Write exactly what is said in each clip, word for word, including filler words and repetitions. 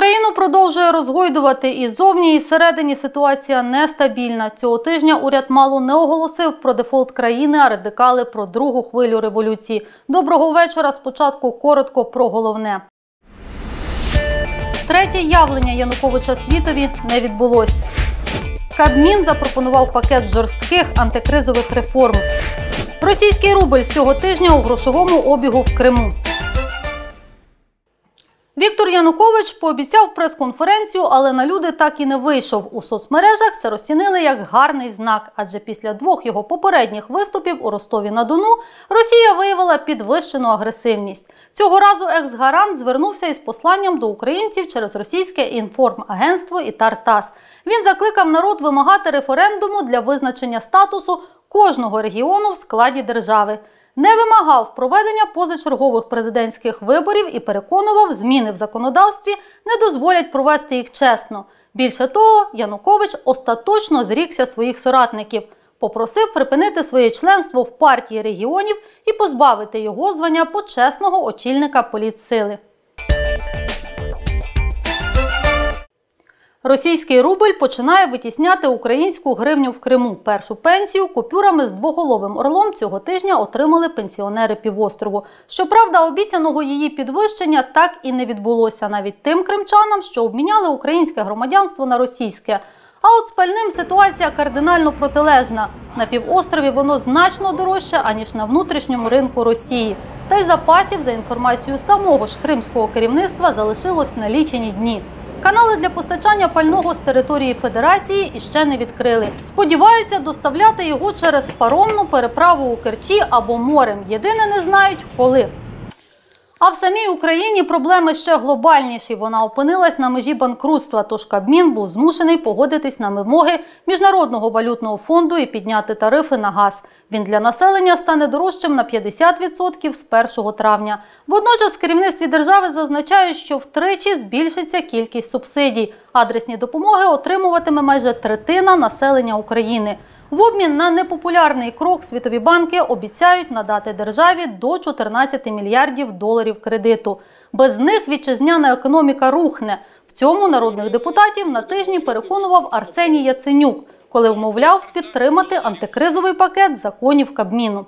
Україну продовжує розгойдувати і зовні, і всередині ситуація нестабільна. Цього тижня уряд мало не оголосив про дефолт країни, а радикали про другу хвилю революції. Доброго вечора. Спочатку коротко про головне. Третє явлення Януковича світові не відбулось. Кабмін запропонував пакет жорстких антикризових реформ. Російський рубль цього тижня у грошовому обігу в Криму. Віктор Янукович пообіцяв прес-конференцію, але на люди так і не вийшов. У соцмережах це розцінили як гарний знак, адже після двох його попередніх виступів у Ростові-на-Дону Росія виявила підвищену агресивність. Цього разу екс-гарант звернувся із посланням до українців через російське інформагентство «Ітар-Тасс». Він закликав народ вимагати референдуму для визначення статусу кожного регіону в складі держави. Не вимагав проведення позачергових президентських виборів і переконував, зміни в законодавстві не дозволять провести їх чесно. Більше того, Янукович остаточно зрікся своїх соратників. Попросив припинити своє членство в партії регіонів і позбавити його звання почесного очільника політсили. Російський рубль починає витісняти українську гривню в Криму. Першу пенсію купюрами з двоголовим орлом цього тижня отримали пенсіонери півострову. Щоправда, обіцяного її підвищення так і не відбулося навіть тим кримчанам, що обміняли українське громадянство на російське. А от з пальним ситуація кардинально протилежна. На півострові воно значно дорожче, аніж на внутрішньому ринку Росії. Та й запасів, за інформацією самого ж кримського керівництва, залишилось на лічені дні. Канали для постачання пального з території Федерації іще не відкрили. Сподіваються доставляти його через паромну переправу у Керчі або морем. Єдине не знають – коли. А в самій Україні проблеми ще глобальніші. Вона опинилась на межі банкрутства, тож Кабмін був змушений погодитись на вимоги Міжнародного валютного фонду і підняти тарифи на газ. Він для населення стане дорожчим на п'ятдесят відсотків з першого травня. Водночас в керівництві держави зазначають, що втричі збільшиться кількість субсидій. Адресні допомоги отримуватиме майже третина населення України. В обмін на непопулярний крок світові банки обіцяють надати державі до чотирнадцяти мільярдів доларів кредиту. Без них вітчизняна економіка рухне. В цьому народних депутатів на тижні переконував Арсеній Яценюк, коли вмовляв підтримати антикризовий пакет законів Кабміну.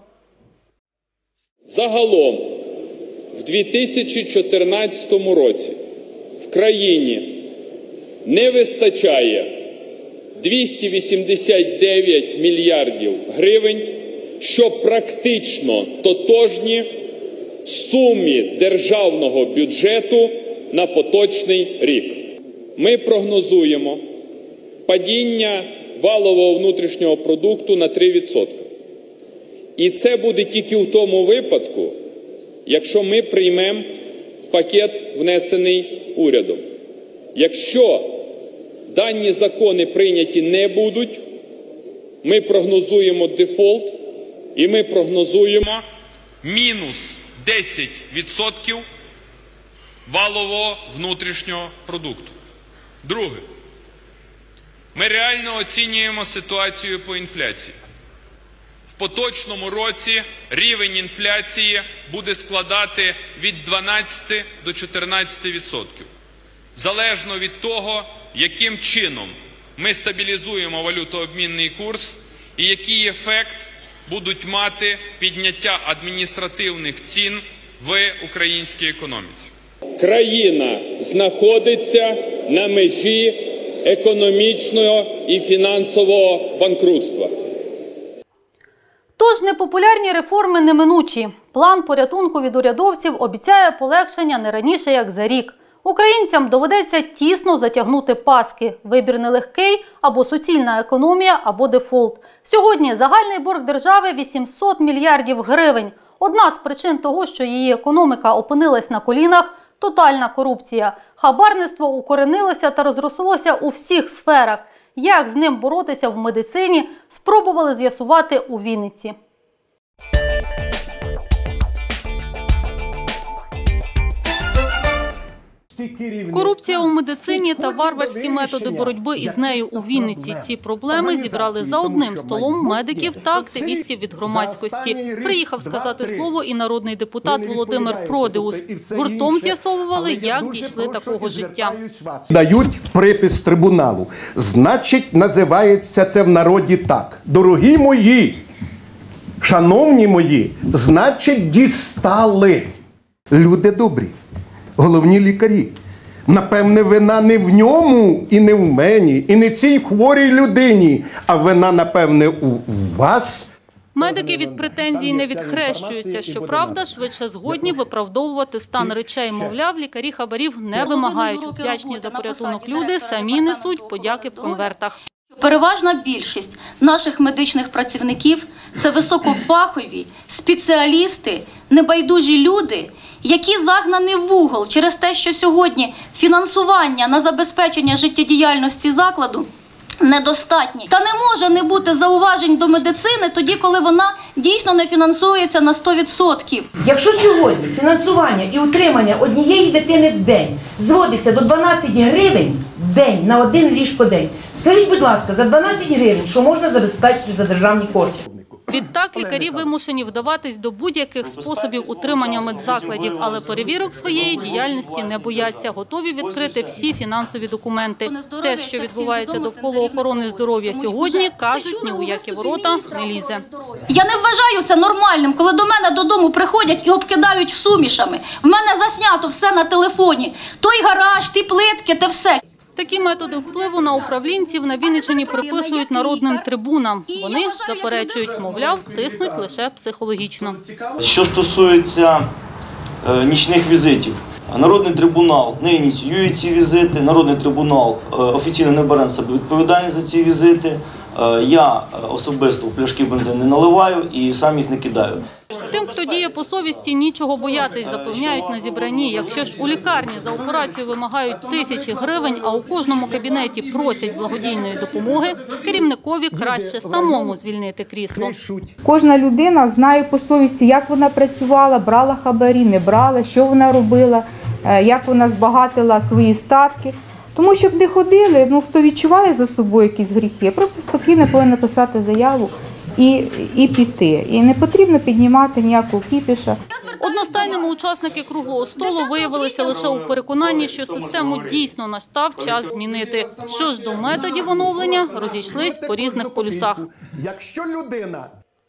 Загалом в дві тисячі чотирнадцятому році в країні не вистачає двісті вісімдесят дев'ять мільярдів гривень, що практично тотожні сумі державного бюджету на поточний рік. Ми прогнозуємо падіння валового внутрішнього продукту на три відсотки. І це буде тільки в тому випадку, якщо ми приймемо пакет, внесений урядом. Якщо дані закони прийняті не будуть, ми прогнозуємо дефолт і ми прогнозуємо мінус десять відсотків валового внутрішнього продукту. Друге. Ми реально оцінюємо ситуацію по інфляції. В поточному році рівень інфляції буде складати від дванадцяти до чотирнадцяти відсотків. Залежно від того, яким чином ми стабілізуємо валютообмінний курс і який ефект будуть мати підняття адміністративних цін в українській економіці. Країна знаходиться на межі економічного і фінансового банкрутства. Тож непопулярні реформи неминучі. План порятунку від урядовців обіцяє полегшення не раніше, як за рік. Українцям доведеться тісно затягнути паски. Вибір нелегкий – або суцільна економія, або дефолт. Сьогодні загальний борг держави – вісімсот мільярдів гривень. Одна з причин того, що її економіка опинилась на колінах – тотальна корупція. Хабарництво укоренилося та розрослося у всіх сферах. Як з ним боротися в медицині, спробували з'ясувати у Вінниці. Корупція у медицині та варварські методи боротьби із нею у Вінниці. Ці проблеми зібрали за одним столом медиків та активістів від громадськості. Приїхав сказати слово і народний депутат Володимир Продеус. Гуртом з'ясовували, як дійшли такого життя. Дають припис трибуналу. Значить, називається це в народі так. Дорогі мої, шановні мої, значить, дістали. Люди добрі, головні лікарі. Напевне, вина не в ньому і не в мені, і не цій хворій людині, а вина, напевне, у вас. Медики від претензій не відхрещуються. Щоправда, швидше згодні виправдовувати стан речей. Мовляв, лікарі хабарів не вимагають. Вдячні за порятунок люди самі несуть подяки в конвертах. Переважна більшість наших медичних працівників – це високофахові, спеціалісти, небайдужі люди, які загнані в угол через те, що сьогодні фінансування на забезпечення життєдіяльності закладу недостатні. Та не може не бути зауважень до медицини тоді, коли вона дійсно не фінансується на сто відсотків. Якщо сьогодні фінансування і утримання однієї дитини в день зводиться до дванадцяти гривень в день на один ліжкодень, скажіть, будь ласка, за дванадцять гривень, що можна забезпечити за державні кошти? Відтак лікарі вимушені вдаватись до будь-яких способів утримання медзакладів, але перевірок своєї діяльності не бояться, готові відкрити всі фінансові документи. Те, що відбувається довкола охорони здоров'я сьогодні, кажуть, ні у які ворота не лізе. Я не вважаю це нормальним, коли до мене додому приходять і обкидають сумішами. В мене заснято все на телефоні. Той гараж, ті плитки, те все. Такі методи впливу на управлінців на Вінниччині приписують народним трибунам. Вони заперечують, мовляв, тиснуть лише психологічно. Що стосується е, нічних візитів, народний трибунал не ініціює ці візити, народний трибунал е, офіційно не бере на себе відповідальність за ці візити. Е, я особисто в пляшки бензин не наливаю і сам їх не кидаю. Тим, хто діє по совісті, нічого боятись, запевняють на зібранні. Якщо ж у лікарні за операцію вимагають тисячі гривень, а у кожному кабінеті просять благодійної допомоги, керівникові краще самому звільнити крісло. Кожна людина знає по совісті, як вона працювала, брала хабарі, не брала, що вона робила, як вона збагатила свої статки. Тому, щоб не ходили, ну, хто відчуває за собою якісь гріхи, просто спокійно повинен написати заяву і, і піти. І не потрібно піднімати ніякого кіпіша. Одностайними учасники круглого столу виявилися лише у переконанні, що систему дійсно настав час змінити. Що ж до методів оновлення, розійшлись по різних полюсах. Якщо людина...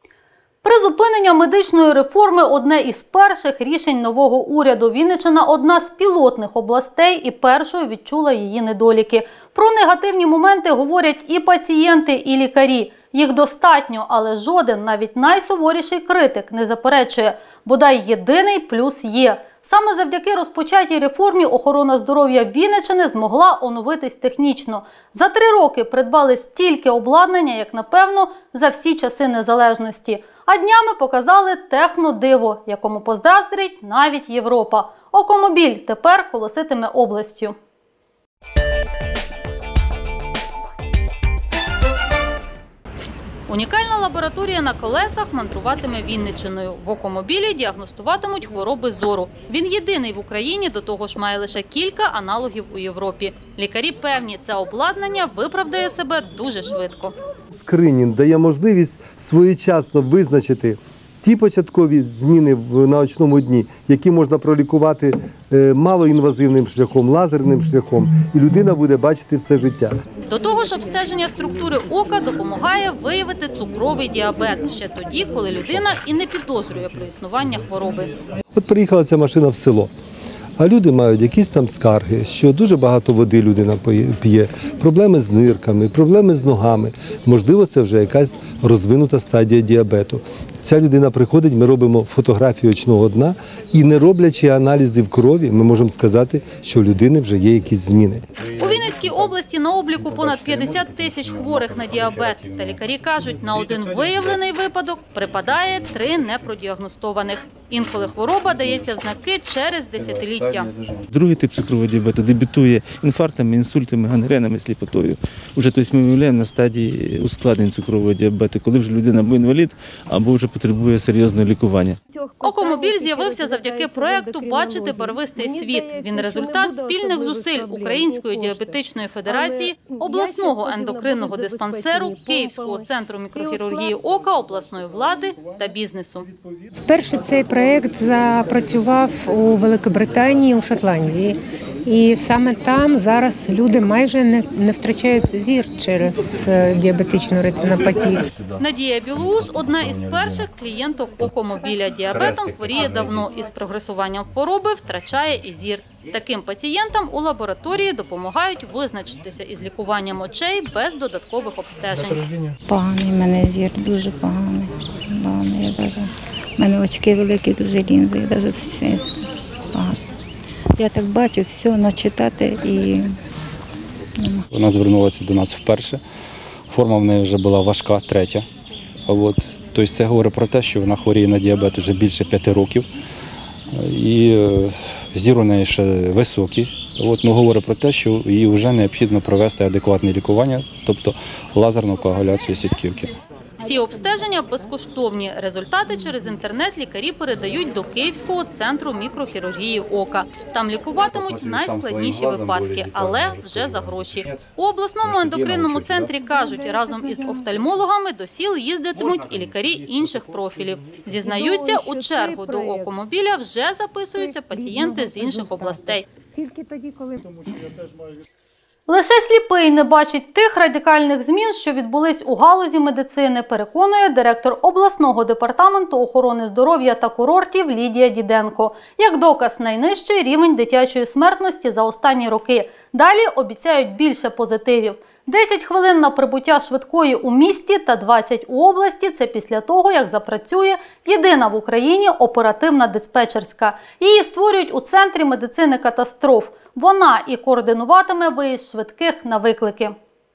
Призупинення медичної реформи – одне із перших рішень нового уряду. Вінниччина – одна з пілотних областей і першою відчула її недоліки. Про негативні моменти говорять і пацієнти, і лікарі. Їх достатньо, але жоден, навіть найсуворіший критик не заперечує. Бодай єдиний плюс є. Саме завдяки розпочатій реформі охорона здоров'я Вінниччини змогла оновитись технічно. За три роки придбали стільки обладнання, як, напевно, за всі часи незалежності. А днями показали технодиво, якому позаздрить навіть Європа. Окомобіль тепер колоситиме областю. Унікальна лабораторія на колесах мандруватиме Вінниччиною. В Окомобілі діагностуватимуть хвороби зору. Він єдиний в Україні, до того ж має лише кілька аналогів у Європі. Лікарі певні, це обладнання виправдає себе дуже швидко. Скринінг дає можливість своєчасно визначити ті початкові зміни в наочному дні, які можна пролікувати малоінвазивним шляхом, лазерним шляхом, і людина буде бачити все життя. До того ж, обстеження структури ока допомагає виявити цукровий діабет ще тоді, коли людина і не підозрює про існування хвороби. От приїхала ця машина в село, а люди мають якісь там скарги, що дуже багато води людина п'є, проблеми з нирками, проблеми з ногами. Можливо, це вже якась розвинута стадія діабету. Ця людина приходить, ми робимо фотографію очного дна і, не роблячи аналізів крові, ми можемо сказати, що у людини вже є якісь зміни. У Вінницькій області на обліку понад п'ятдесят тисяч хворих на діабет. Та лікарі кажуть, на один виявлений випадок припадає три непродіагностованих. Інколи хвороба дається в знаки через десятиліття. Другий тип цукрового діабету дебютує інфарктами, інсультами, гангренами, сліпотою. Уже тобто, ми виявляємо на стадії ускладнень цукрового діабету, коли вже людина або інвалід, або вже потребує серйозного лікування. Окомобіль з'явився завдяки проєкту «Бачити барвистий світ». Він результат спільних зусиль Української діабетичної федерації, обласного ендокринного диспансеру, Київського центру мікрохірургії ока, обласної влади та бізнесу. Вперше цей проєкт запрацював у Великобританії, у Шотландії. І саме там зараз люди майже не, не втрачають зір через діабетичну ретинопатію. Надія Білоус – одна із перших клієнток Окомобіля. Діабетом хворіє давно. Із прогресуванням хвороби втрачає і зір. Таким пацієнтам у лабораторії допомагають визначитися із лікуванням очей без додаткових обстежень. Поганий в мене зір, дуже поганий. поганий. Я даже, в мене очки великі, дуже лінзи, я навіть все погано. Я так бачу, все, начитати і... Вона звернулася до нас вперше. Форма в неї вже була важка, третя. От. Тобто це говорить про те, що вона хворіє на діабет вже більше п'яти років. І зір у неї ще високий. От, ну, говорить про те, що їй вже необхідно провести адекватне лікування, тобто лазерну коагуляцію сітківки. Всі обстеження безкоштовні. Результати через інтернет лікарі передають до Київського центру мікрохірургії ока. Там лікуватимуть найскладніші випадки, але вже за гроші. У обласному ендокринному центрі кажуть, разом із офтальмологами до сіл їздитимуть і лікарі інших профілів. Зізнаються, у чергу до Окомобіля вже записуються пацієнти з інших областей. Тільки тоді, коли... Лише сліпий не бачить тих радикальних змін, що відбулись у галузі медицини, переконує директор обласного департаменту охорони здоров'я та курортів Лідія Діденко. Як доказ, найнижчий рівень дитячої смертності за останні роки. Далі обіцяють більше позитивів. десять хвилин на прибуття швидкої у місті та двадцять у області – це після того, як запрацює єдина в Україні оперативна диспетчерська. Її створюють у Центрі медицини катастроф. Вона і координуватиме виїзд швидких на виклики.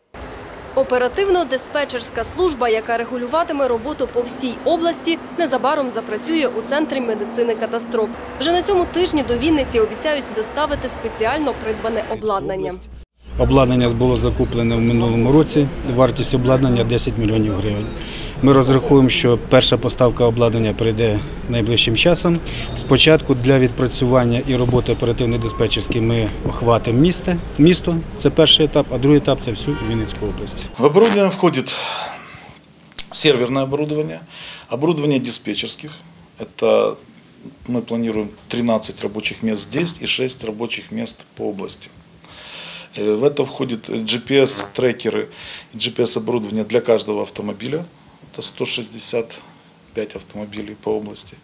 Оперативно-диспетчерська служба, яка регулюватиме роботу по всій області, незабаром запрацює у Центрі медицини катастроф. Вже на цьому тижні до Вінниці обіцяють доставити спеціально придбане обладнання. Обладнання було закуплене в минулому році, вартість обладнання десять мільйонів гривень. Ми розраховуємо, що перша поставка обладнання прийде найближчим часом. Спочатку для відпрацювання і роботи оперативно-диспетчерської ми охватимо місто, місто, це перший етап, а другий етап – це всю Вінницьку область. В оборудование входит серверное оборудование, оборудование диспетчерских. Это мы планируем тринадцать рабочих мест здесь и шесть рабочих мест по области. В это входит джи пи эс-трекеры и джи пи эс-оборудование для каждого автомобиля. Это сто шестьдесят пять автомобилей по области.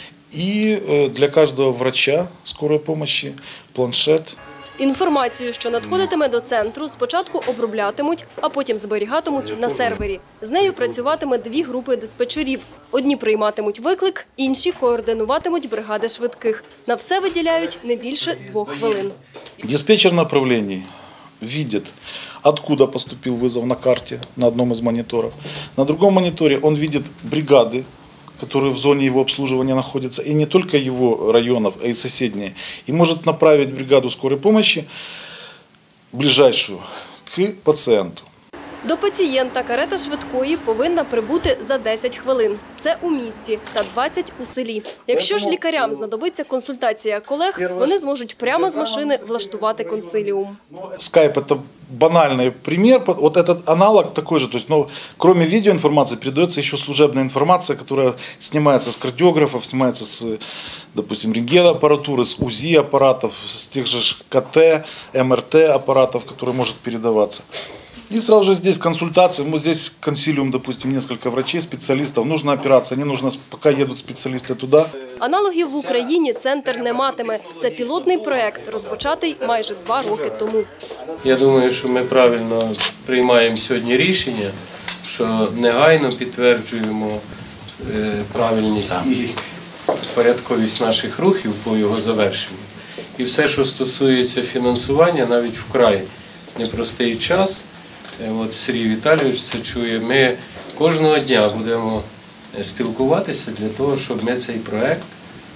И для каждого врача скорой помощи планшет. Інформацію, що надходитиме до центру, спочатку оброблятимуть, а потім зберігатимуть на сервері. З нею працюватиме дві групи диспетчерів. Одні прийматимуть виклик, інші координуватимуть бригади швидких. На все виділяють не більше двох хвилин. Диспетчер направлений видит, откуда поступил вызов на карте на одном из мониторов. На другом мониторе он видит бригады, которые в зоне его обслуживания находятся, и не только его районов, а и соседние. И может направить бригаду скорой помощи ближайшую к пациенту. До пацієнта карета швидкої повинна прибути за десять хвилин. Це у місті та двадцять у селі. Якщо ж лікарям знадобиться консультація колег, вони зможуть прямо з машини влаштувати консиліум. Скайп – это банальный пример. Вот этот аналог такой же. То есть, но кроме видеоинформации передается еще служебная информация, которая снимается с кардиографов, снимается с, допустим, рентген-аппаратуры, с УЗИ аппаратов, с тех же КТ, МРТ аппаратов, которые может передаваться. И сразу же здесь консультации, вот здесь консилиум, допустим, несколько врачей, специалистов, нужна операция, не нужно, пока едут специалисты туда. Аналогів в Україні центр не матиме. Це пілотний проєкт, розпочатий майже два роки тому. Я думаю, що ми правильно приймаємо сьогодні рішення, що негайно підтверджуємо правильність і порядковість наших рухів по його завершенню. І все, що стосується фінансування, навіть вкрай непростий час, от Сергій Віталійович це чує, ми кожного дня будемо спілкуватися для того, щоб ми цей проєкт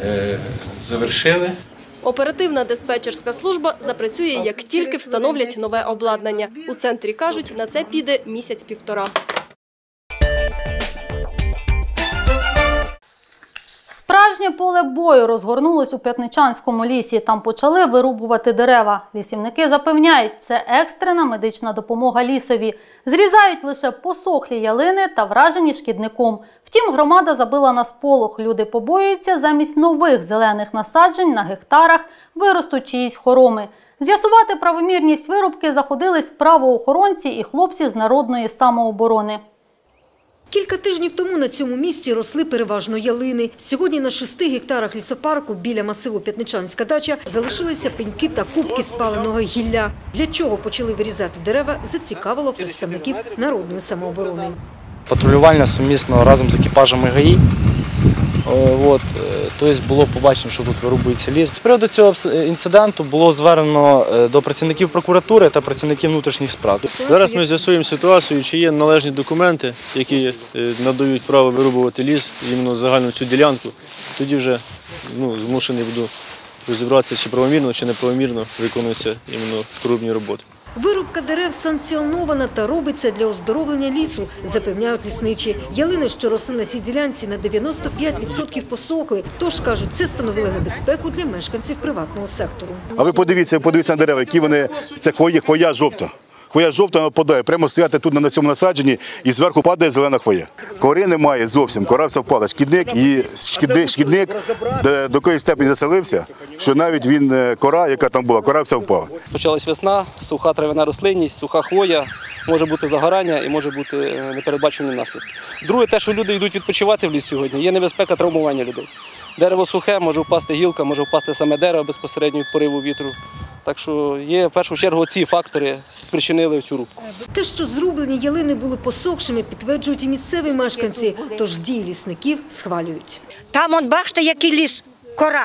е, завершили. Оперативна диспетчерська служба запрацює, як тільки встановлять нове обладнання. У центрі кажуть, на це піде місяць-півтора. Справжнє поле бою розгорнулось у П'ятничанському лісі. Там почали вирубувати дерева. Лісівники запевняють, це екстрена медична допомога лісові. Зрізають лише посохлі ялини та вражені шкідником. Втім, громада забила на сполох. Люди побоюються, замість нових зелених насаджень на гектарах виростуть чиїсь хороми. З'ясувати правомірність вирубки заходились правоохоронці і хлопці з народної самооборони. Кілька тижнів тому на цьому місці росли переважно ялини. Сьогодні на шести гектарах лісопарку біля масиву П'ятничанська дача залишилися пеньки та кубки спаленого гілля. Для чого почали вирізати дерева, зацікавило представників народної самооборони. Патрулювання сумісно разом з екіпажами ГАІ. От, тобто було побачено, що тут вирубується ліс. З приводу цього інциденту було звернено до працівників прокуратури та працівників внутрішніх справ. Зараз ми з'ясуємо ситуацію, чи є належні документи, які надають право вирубувати ліс, іменно загальну цю ділянку. Тоді вже ну, змушений буду розібратися, чи правомірно, чи неправомірно виконуються іменно вирубні роботи. Вирубка дерев санкціонована та робиться для оздоровлення лісу, запевняють лісничі. Ялини, що росли на цій ділянці, на дев'яносто п'ять відсотків посохли. Тож, кажуть, це становило небезпеку для мешканців приватного сектору. А ви подивіться, подивіться на дерева, які вони, це хвоя, хвоя жовта. Хвоя жовта нападає, прямо стояти тут на цьому насадженні і зверху падає зелена хвоя. Кори немає зовсім, кора вся впала. Шкідник, і шкідник, шкідник до якої степені заселився, що навіть він, кора, яка там була, кора вся впала. Почалась весна, суха трав'яна рослинність, суха хвоя, може бути загорання і може бути непередбачені наслідки. Друге, те, що люди йдуть відпочивати в ліс сьогодні, є небезпека травмування людей. Дерево сухе, може впасти гілка, може впасти саме дерево безпосередньо від пориву вітру. Так що є, в першу чергу, ці фактори спричинили цю рубку. Те, що зрублені ялини були посохшими, підтверджують і місцеві мешканці, тож дії лісників схвалюють. Там, от бачите, який ліс, кора.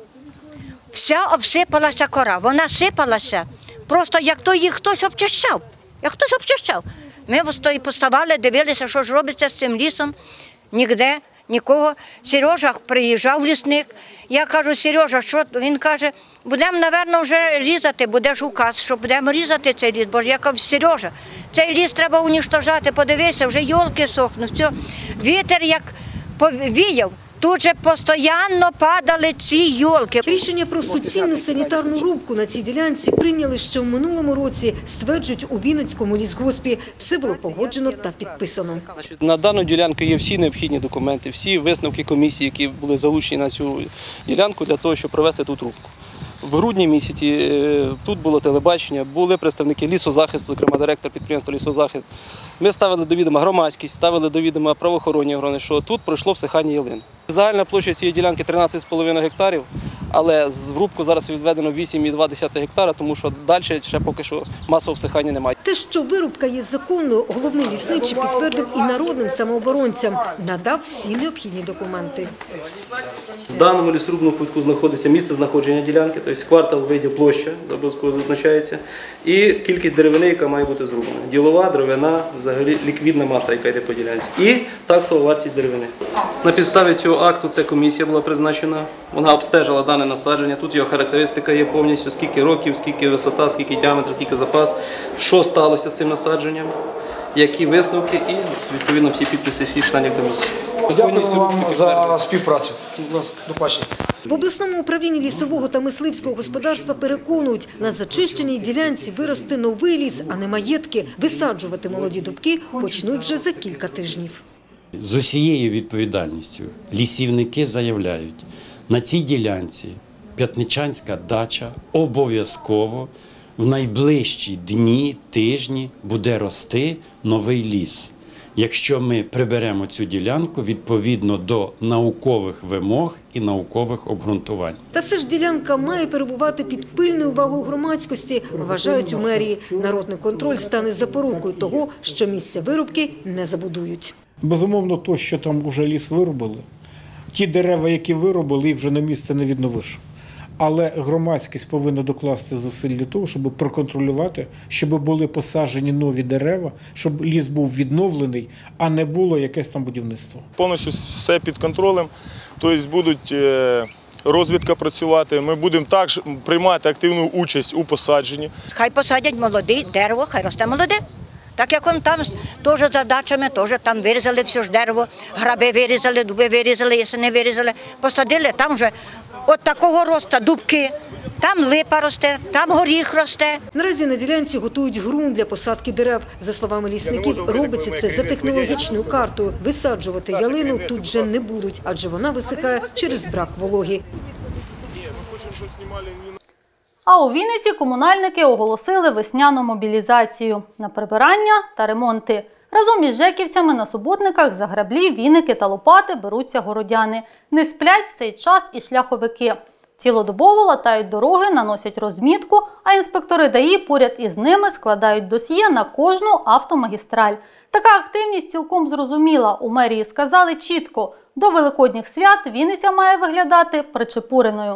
Вся обсипалася кора, вона сипалася, просто як то їх хтось обчищав, як хтось обчищав. Ми поставали, дивилися, що ж робиться з цим лісом, ніде. Нікого. Сережа приїжджав лісник. Я кажу, Сережа, що? Він каже, будемо, напевно, вже різати, буде ж указ, що будемо різати цей ліс. Бо я кажу, Сережа, цей ліс треба уніштожати, подивися, вже йолки сохнуть. Все. Вітер як повіяв, тут же постійно падали ці йолки. Рішення про суцільну санітарну рубку на цій ділянці прийняли ще в минулому році, стверджують у Вінницькому лісгоспі. Все було погоджено та підписано. На дану ділянку є всі необхідні документи, всі висновки комісії, які були залучені на цю ділянку для того, щоб провести тут рубку. В грудні місяці тут було телебачення, були представники лісозахисту, зокрема директор підприємства «Лісозахист». Ми ставили до відома громадськість, ставили до відома правоохоронні органи, що тут пройшло всихання ялин. Загальна площа цієї ділянки тринадцять з половиною гектарів, але в рубку зараз відведено вісім цілих дві десятих гектара, тому що далі ще поки що масового всихання немає. Те, що вирубка є законною, головний лісничий підтвердив і народним самооборонцям, надав всі необхідні документи. В даному лісорубному квитку знаходиться місце знаходження ділянки, тобто квартал, виділ, площа, обов'язково зазначається, і кількість деревини, яка має бути зрублена. Ділова, деревина, взагалі ліквідна маса, яка йде по ділянці, і таксова вартість деревини. На підставі цього акту ця комісія була призначена, вона обстежила дане насадження, тут його характеристика є повністю, скільки років, скільки висота, скільки діаметр, скільки запас, що сталося з цим насадженням, які висновки і, відповідно, всі підписи всіх членів комісії. Дякую вам за співпрацю. Будь ласка, до побачення. В обласному управлінні лісового та мисливського господарства переконують, на зачищеній ділянці виросте новий ліс, а не маєтки. Висаджувати молоді дубки почнуть вже за кілька тижнів. З усією відповідальністю лісівники заявляють, на цій ділянці П'ятничанська дача обов'язково в найближчі дні, тижні буде рости новий ліс. Якщо ми приберемо цю ділянку відповідно до наукових вимог і наукових обґрунтувань. Та все ж ділянка має перебувати під пильною увагою громадськості, вважають у мерії. Народний контроль стане запорукою того, що місця вирубки не забудують. Безумовно, то, що там вже ліс вирубили, ті дерева, які вирубили, їх вже на місце не відновиш. Але громадськість повинна докласти зусиль для того, щоб проконтролювати, щоб були посаджені нові дерева, щоб ліс був відновлений, а не було якесь там будівництво. Повністю все під контролем, тобто будуть розвідка працювати. Ми будемо також приймати активну участь у посадженні. Хай посадять молоде дерево, хай росте молоде. Так як он там теж задачами, теж там вирізали все ж дерево, граби вирізали, дуби вирізали, ясени вирізали, посадили, там вже от такого росту дубки, там липа росте, там горіх росте. Наразі на ділянці готують ґрунт для посадки дерев. За словами лісників, робиться це за технологічною картою. Висаджувати ялину тут вже не будуть, адже вона висихає через брак вологи. А у Вінниці комунальники оголосили весняну мобілізацію на прибирання та ремонти. Разом із жеківцями на суботниках за граблі, віники та лопати беруться городяни. Не сплять в цей час і шляховики. Цілодобово латають дороги, наносять розмітку, а інспектори ДАІ поряд із ними складають досьє на кожну автомагістраль. Така активність цілком зрозуміла. У мерії сказали чітко – до Великодніх свят Вінниця має виглядати причепуреною.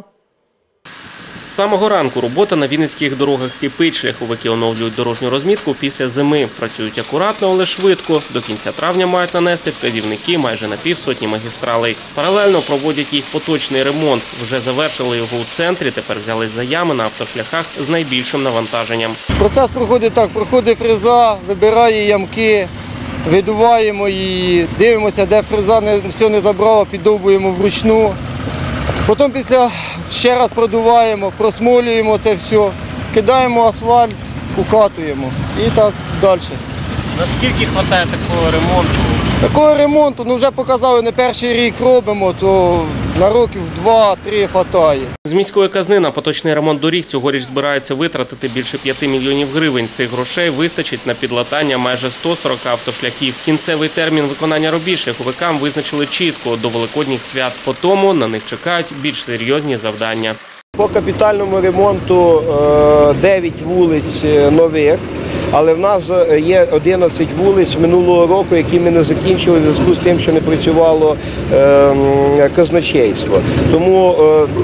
З самого ранку робота на вінницьких дорогах кипить. Шляховики оновлюють дорожню розмітку після зими. Працюють акуратно, але швидко. До кінця травня мають нанести вказівники майже на півсотні магістралей. Паралельно проводять їх поточний ремонт. Вже завершили його у центрі, тепер взялись за ями на автошляхах з найбільшим навантаженням. Процес проходить так, проходить фреза, вибирає ямки, видуваємо її, дивимося, де фреза не, все не забрала, піддовбуємо вручну. Потім після ще раз продуваємо, просмолюємо це все, кидаємо асфальт, укатуємо і так далі. Наскільки вистачає такого ремонту? Такого ремонту, ну вже показали, не перший рік робимо, то на років два-три вистачає. З міської казни на поточний ремонт доріг цьогоріч збираються витратити більше п'яти мільйонів гривень. Цих грошей вистачить на підлатання майже ста сорока автошляхів. Кінцевий термін виконання робіт шляховикам визначили чітко – до Великодніх свят. По тому на них чекають більш серйозні завдання. По капітальному ремонту дев'ять вулиць нових, але в нас є одинадцять вулиць минулого року, які ми не закінчили в зв'язку з тим, що не працювало казначейство. Тому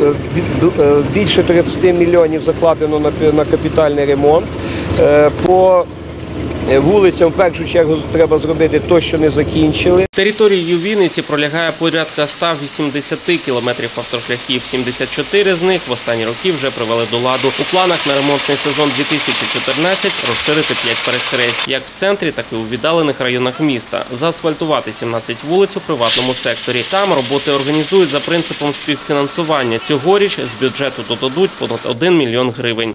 більше тридцяти мільйонів закладено на капітальний ремонт. По вулицям, в першу чергу, треба зробити те, що не закінчили. Територією Вінниці пролягає порядка ста вісімдесяти кілометрів автошляхів. сімдесят чотири з них в останні роки вже привели до ладу. У планах на ремонтний сезон дві тисячі чотирнадцятий розширити п'ять перехресть, як в центрі, так і у віддалених районах міста. Заасфальтувати сімнадцять вулиць у приватному секторі. Там роботи організують за принципом співфінансування. Цьогоріч з бюджету додадуть понад один мільйон гривень.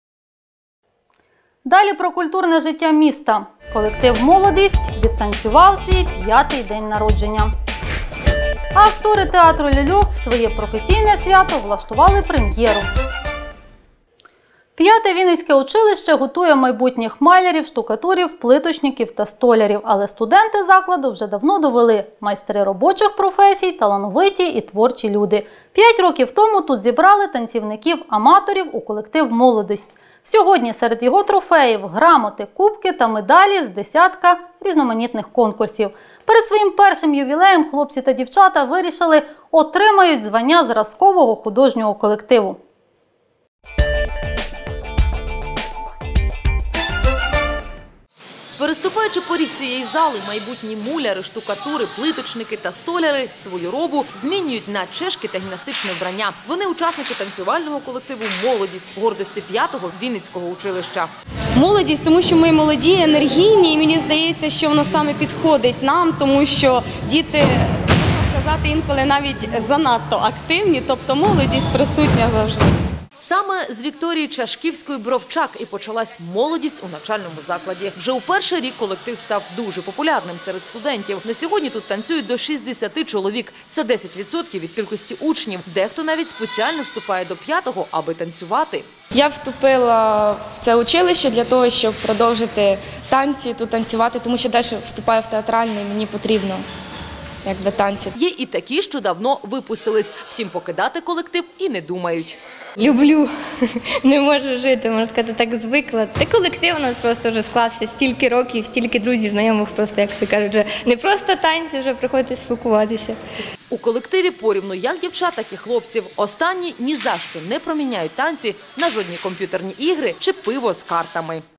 Далі про культурне життя міста. Колектив «Молодість» відтанцював свій п'ятий день народження. А актори театру «Ляльок» в своє професійне свято влаштували прем'єру. П'яте Вінницьке училище готує майбутніх малярів, штукатурів, плиточників та столярів. Але студенти закладу вже давно довели – майстри робочих професій, талановиті і творчі люди. П'ять років тому тут зібрали танцівників-аматорів у колектив «Молодість». Сьогодні серед його трофеїв – грамоти, кубки та медалі з десятка різноманітних конкурсів. Перед своїм першим ювілеєм хлопці та дівчата вирішили – отримають звання зразкового художнього колективу. Переступаючи поріг цієї зали, майбутні муляри, штукатури, плиточники та столяри свою робу змінюють на чешки та гімнастичне вбрання. Вони учасники танцювального колективу «Молодість» гордості п'ятого Вінницького училища. Молодість, тому що ми молоді, енергійні, і мені здається, що воно саме підходить нам, тому що діти, можна сказати, інколи навіть занадто активні, тобто молодість присутня завжди. Саме з Вікторії Чашківської-Бровчак і почалась молодість у навчальному закладі. Вже у перший рік колектив став дуже популярним серед студентів. На сьогодні тут танцюють до шістдесяти чоловік. Це десять відсотків від кількості учнів. Дехто навіть спеціально вступає до п'ятого, аби танцювати. Я вступила в це училище для того, щоб продовжити танці, тут танцювати, тому що далі вступаю в театральний, мені потрібно. Якби танці. Є і такі, що давно випустились. Втім, покидати колектив і не думають. Люблю, не можу жити, можна сказати, так звикла. Та колектив у нас просто вже склався, стільки років, стільки друзів, знайомих, просто, як ти кажуть, вже не просто танці, вже приходиться спілкуватися. У колективі порівну як дівчат, так і хлопців. Останні ні за що не проміняють танці на жодні комп'ютерні ігри чи пиво з картами.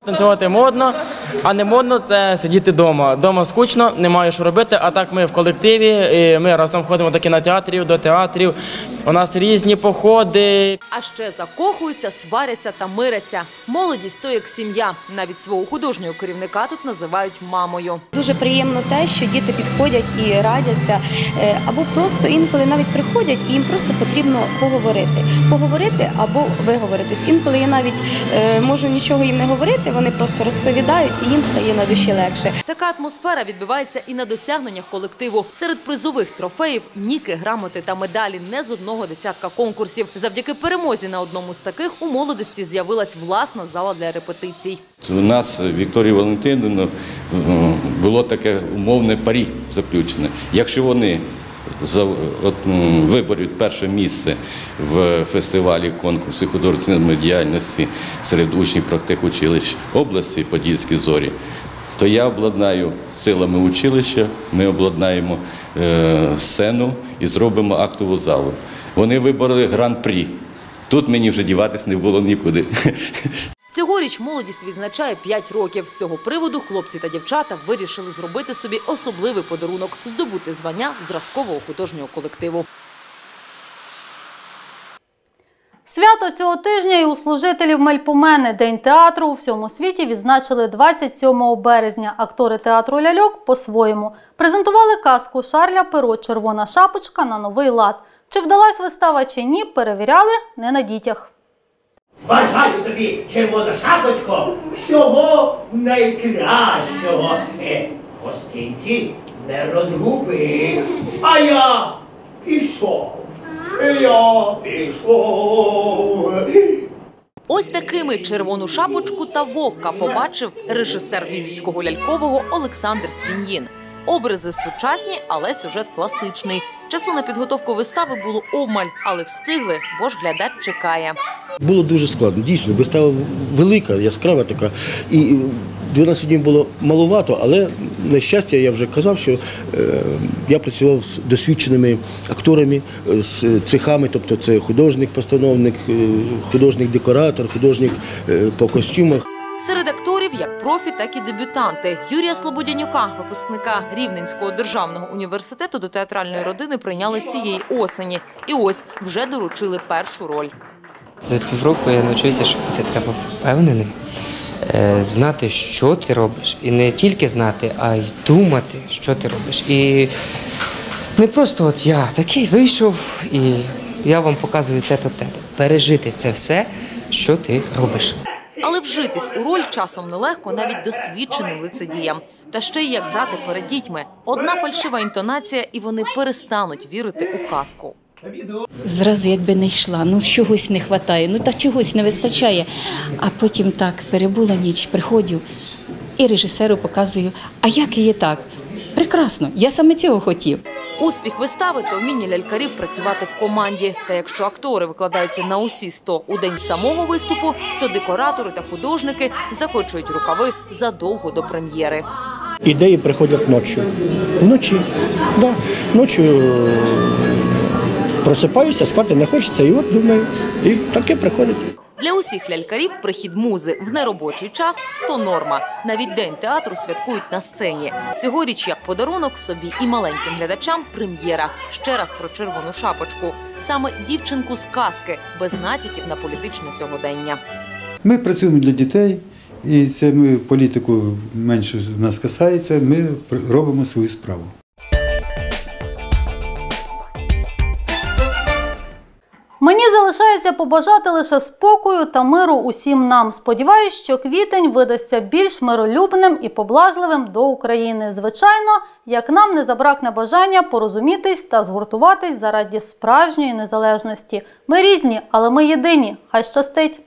Танцювати модно, а не модно – це сидіти вдома. Дома скучно, немає що робити, а так ми в колективі, і ми разом ходимо до кінотеатрів, до театрів, у нас різні походи. А ще закохуються, сваряться та миряться. Молодість – то як сім'я. Навіть свого художнього керівника тут називають мамою. Дуже приємно те, що діти підходять і радяться, або просто інколи навіть приходять і їм просто потрібно поговорити. Поговорити або виговоритись. Інколи я навіть е, можу нічого їм не говорити, вони просто розповідають і їм стає на душі легше. Така атмосфера відбивається і на досягненнях колективу. Серед призових трофеїв – ніки, грамоти та медалі не з одного десятка конкурсів. Завдяки перемозі на одному з таких у молодості з'явилась власна зала для репетицій. У нас Вікторії Валентинівни було таке умовне парі заключене. Якщо вони виборють перше місце в фестивалі конкурсу художньої діяльності серед учнів профтехучилищ області Подільські зорі, то я обладнаю силами училища, ми обладнаємо сцену і зробимо актову залу. Вони вибороли гран-прі. Тут мені вже діватись не було нікуди. Цьогоріч молодість відзначає п'ять років. З цього приводу хлопці та дівчата вирішили зробити собі особливий подарунок – здобути звання зразкового художнього колективу. Свято цього тижня і у служителів Мельпомени – День театру у всьому світі відзначили двадцять сьомого березня. Актори театру «Ляльок» по-своєму презентували казку Шарля Перо «Червона шапочка» на новий лад. Чи вдалась вистава чи ні, перевіряли не на дітях. Бажаю тобі, червона шапочко, всього найкращого. Е, гостинці не розгуби. А я пішов, я пішов. Ось такими «Червону шапочку» та «Вовка» побачив режисер Вінницького лялькового Олександр Свін'їн. Образи сучасні, але сюжет класичний. Часу на підготовку вистави було обмаль, але встигли, бо ж глядач чекає. Було дуже складно. Дійсно, вистава велика, яскрава така. І дванадцять днів було маловато, але, на щастя, я вже казав, що е, я працював з досвідченими акторами, з цехами, тобто це художник-постановник, художник-декоратор, художник е, по костюмах. Серед акторів як профі, так і дебютанти. Юрія Слободянюка, випускника Рівненського державного університету, до театральної родини прийняли цієї осені. І ось вже доручили першу роль. За півроку я навчився, що бути треба впевненим, знати, що ти робиш. І не тільки знати, а й думати, що ти робиш. І не просто от я такий вийшов і я вам показую те-то, те-то. Пережити це все, що ти робиш. Але вжитись у роль часом нелегко навіть досвідченим лицедіям. Та ще й як грати перед дітьми. Одна фальшива інтонація, і вони перестануть вірити у казку. Зразу якби не йшла, ну чогось не вистачає, ну та чогось не вистачає. А потім так, перебула ніч, приходжу і режисеру показую, а як є так? Прекрасно, я саме цього хотів. Успіх вистави – то вміння лялькарів працювати в команді. Та якщо актори викладаються на усі сто у день самого виступу, то декоратори та художники закочують рукави задовго до прем'єри. Ідеї приходять ночі. Вночі, да. Ночі просипаюся, спати не хочеться, і от думаю, і таке приходить. Для усіх лялькарів прихід музи в неробочий час – то норма. Навіть День театру святкують на сцені. Цьогоріч як подарунок собі і маленьким глядачам прем'єра. Ще раз про «Червону шапочку». Саме дівчинку з казки, без натяків на політичне сьогодення. Ми працюємо для дітей, і це ми політику менше нас касається, ми робимо свою справу. Мені залишається побажати лише спокою та миру усім нам. Сподіваюсь, що квітень видасться більш миролюбним і поблажливим до України. Звичайно, як нам не забракне бажання порозумітись та згуртуватись заради справжньої незалежності. Ми різні, але ми єдині. Хай щастить!